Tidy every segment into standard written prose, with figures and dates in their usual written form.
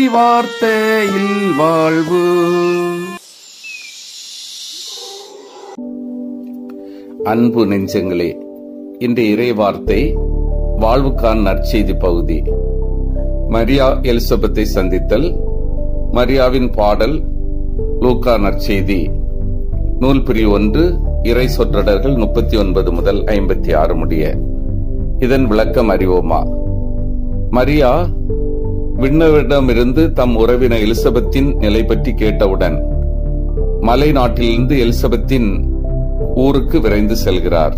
வார்த்தையில் வாழ்வு. அன்பு நெஞ்சங்களே, இன்றைய இறை வார்த்தை வாழ்வுக்கான நற்செய்தி பகுதி. மரியா எலிசபெத்தை சந்தித்தல், மரியாவின் பாடல், லூக்கா நற்செய்தி நூல் பிரிவு 1, இறை சொற்றொடர்கள் 39 முதல் 56 முடிய. இதன் விளக்கம் அறிவோமா? மரியா விண்ணவரிடமிருந்து தம் உறவினர் எலிசபெத்தின் நிலை பற்றி கேட்டவுடன் மலை நாட்டிலிருந்து எலிசபெத்தின் ஊருக்கு விரைந்து செல்கிறார்.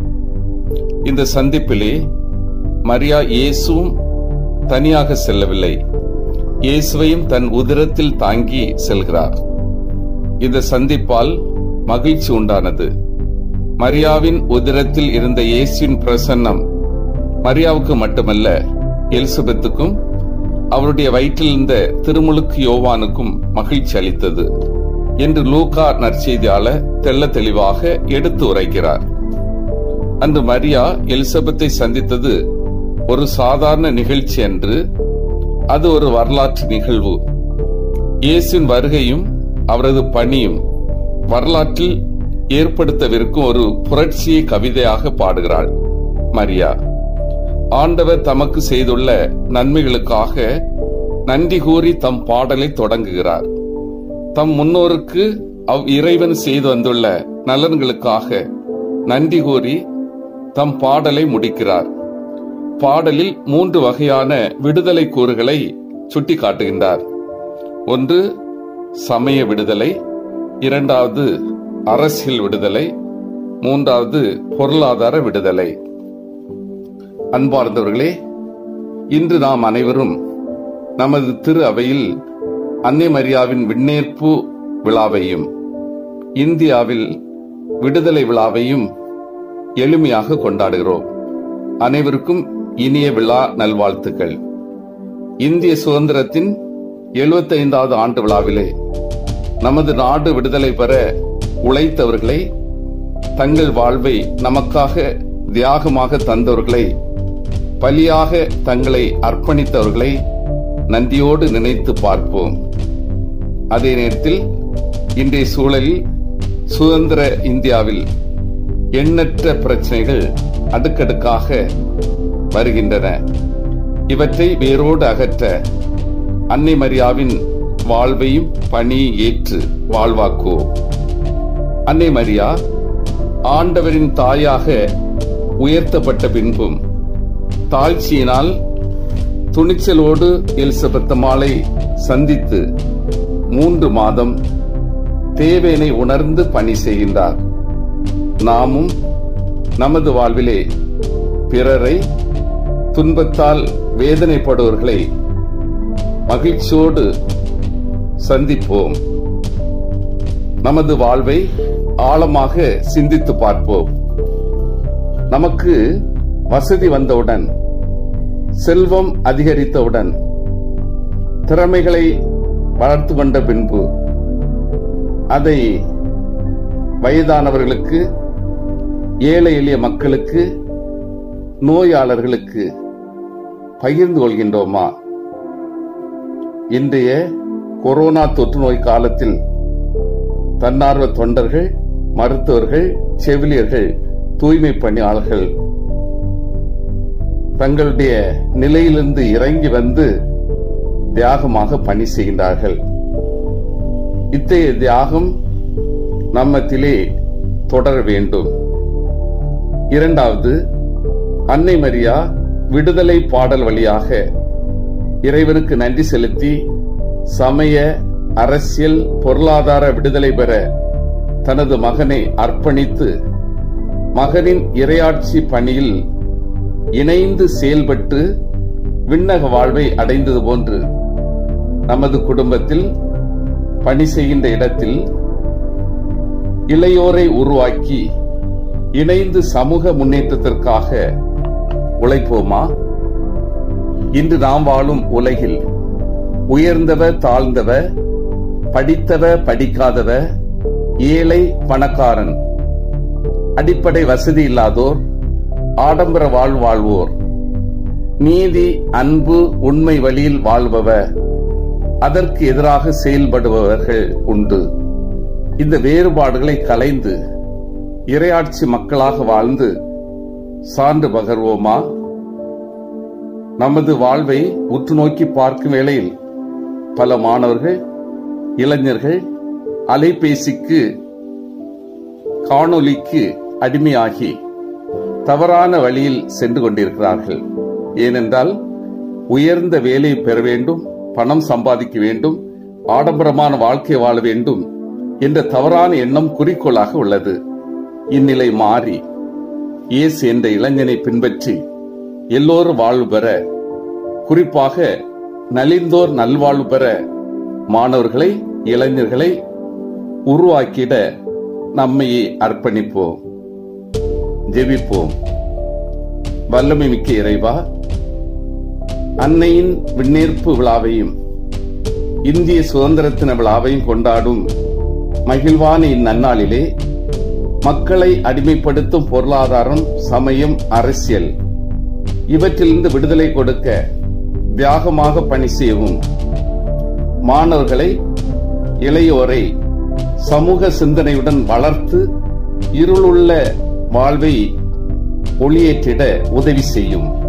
இந்த சந்திப்பிலே மரியா இயேசுவும் தனியாக செல்லவில்லை, இயேசுவையும் தன் உதரத்தில் தாங்கி செல்கிறார். இந்த சந்திப்பால் மகிழ்ச்சி உண்டானது. மரியாவின் உதரத்தில் இருந்த இயேசுவின் பிரசன்னம் மரியாவுக்கு மட்டுமல்ல, எலிசபெத்துக்கும் அவருடைய வயிற்றில் இருந்த திருமுழுக்கு யோவானுக்கும் மகிழ்ச்சி அளித்தது என்று லூக்கா நற்செய்தியாளர் தெள்ள தெளிவாக எடுத்து உரைக்கிறார். அன்று மரியா எலிசபெத்தை சந்தித்தது ஒரு சாதாரண நிகழ்ச்சி அன்று, அது ஒரு வரலாற்று நிகழ்வு. இயேசுவின் வருகையும் அவரது பணியும் வரலாற்றில் ஏற்படுத்தவிருக்கும் ஒரு புரட்சியை கவிதையாக பாடுகிறாள் மரியா. ஆண்டவர் தமக்கு செய்துள்ள நன்மைகளுக்காக நன்றி கூறி தம் பாடலை தொடங்குகிறார். தம் முன்னோருக்கு இறைவன் செய்து வந்துள்ள நலன்களுக்காக நன்றி கூறி தம் பாடலை முடிக்கிறார். பாடலில் 3 வகையான விடுதலை கூறுகளை சுட்டி காட்டுகின்றார். ஒன்று சமய விடுதலை, 2வது அரசியல் விடுதலை, 3வது பொருளாதார விடுதலை. அன்பார்ந்தவர்களே, இன்று நாம் அனைவரும் நமது திரு அவையில் அன்னை மரியாவின் விண்ணேற்பு விழாவையும் இந்தியாவில் விடுதலை விழாவையும் எளிமையாக கொண்டாடுகிறோம். அனைவருக்கும் இனிய விழா நல்வாழ்த்துக்கள். இந்திய சுதந்திரத்தின் 75வது ஆண்டு விழாவிலே நமது நாடு விடுதலை பெற உழைத்தவர்களை, தங்கள் வாழ்வை நமக்காக தியாகமாக தந்தவர்களை, பலியாக தங்களை அர்ப்பணித்தவர்களை நன்றியோடு நினைத்து பார்ப்போம். அதே நேரத்தில் இன்றைய சூழலில் சுதந்திர இந்தியாவில் எண்ணற்ற பிரச்சனைகள் அடுக்கடுக்காக வருகின்றன. இவற்றை வேரோடு அகற்ற அன்னை மரியாவின் வாழ்வையும் பணியை ஏற்று வாழ்வாக்குவோம். அன்னை மரியா ஆண்டவரின் தாயாக உயர்த்தப்பட்ட பின்பும் தாழ்ச்சியினால் துணிச்சலோடு எலிசபெத் அம்மாளை சந்தித்து 3 மாதம் தேவையினை உணர்ந்து பணி செய்கின்றார். நாமும் நமது வாழ்விலே பிறரை, துன்பத்தால் வேதனைப்படுவர்களை மகிழ்ச்சியோடு சந்திப்போம். நமது வாழ்வை ஆழமாக சிந்தித்து பார்ப்போம். நமக்கு வசதி வந்தவுடன், செல்வம் அதிகரித்தவுடன், திறமைகளை வளர்த்து கொண்ட பின்பு அதை வயதானவர்களுக்கு, ஏழை எளிய மக்களுக்கு, நோயாளர்களுக்கு பகிர்ந்து கொள்கின்றோமா? இன்றைய கொரோனா தொற்று நோய் காலத்தில் தன்னார்வ தொண்டர்கள், மருத்துவர்கள், செவிலியர்கள், தூய்மை பணியாளர்கள் தங்களுடைய நிலையிலிருந்து இறங்கி வந்து தியாகமாக பணி செய்கின்றார்கள். இத்தகைய தியாகம் நம்மத்திலே தொடர வேண்டும். 2வது, அன்னை மரியா விடுதலை பாடல் வழியாக இறைவனுக்கு நன்றி செலுத்தி சமய, அரசியல், பொருளாதார விடுதலை பெற தனது மகனை அர்ப்பணித்து மகனின் இறையாட்சி பணியில் இணைந்து செயல்பட்டு விண்ணக வாழ்வை அடைந்தது போன்று நமது குடும்பத்தில், பணி செய்கின்ற இடத்தில் இளையோரை உருவாக்கி இணைந்து சமூக முன்னேற்றத்திற்காக உழைப்போமா? இன்று நாம் வாழும் உலகில் உயர்ந்தவ, தாழ்ந்தவ, படித்தவ, படிக்காதவ, ஏழை, பணக்காரன், அடிப்படை வசதி இல்லாதோர், ஆடம்பர வாழ்வோர், நீதி, அன்பு, உண்மை வழியில் வாழ்பவர், அதற்கு எதிராக செயல்படுபவர்கள் உண்டு. இந்த வேறுபாடுகளை களைந்து இறையாட்சி மக்களாக வாழ்ந்து சான்று பகர்வோமா? நமது வாழ்வை உற்று நோக்கி பார்க்கும் வேளையில் பல மாணவர்கள், இளைஞர்கள் அலைபேசிக்கு, காணொலிக்கு அடிமையாகி தவறான வழியில் சென்று கொண்டிருக்கிறார்கள். ஏனென்றால் உயர்ந்த வேலையை பெற வேண்டும், பணம் சம்பாதிக்க வேண்டும், ஆடம்பரமான வாழ்க்கை வாழ வேண்டும் என்ற தவறான எண்ணம் குறிக்கோளாக உள்ளது. இந்நிலை மாறி இயேசு என்ற இளைஞனை பின்பற்றி எல்லோரும் வாழ்வு பெற, குறிப்பாக நலிந்தோர் நல்வாழ்வு பெற மாணவர்களை, இளைஞர்களை உருவாக்கிட நம்மையே அர்ப்பணிப்போம். ஜெபிப்போம். வல்லமை மிக்க இறைவா, அன்னையின் விண்ணேற்பு விழாவையும் இந்திய சுதந்திர தின விழாவையும் கொண்டாடும் மகிழ்வான இந்நன்னாளிலே மக்களை அடிமைப்படுத்தும் பொருளாதாரம், சமயம், அரசியல் இவற்றிலிருந்து விடுதலை கொடுக்க தியாகமாக பணி செய்யவும், மாணவர்களை, இளையோரை சமூக சிந்தனையுடன் வளர்த்து இருளுள்ள வாழ்வை ஒளியேற்றிட உதவி செய்யும்.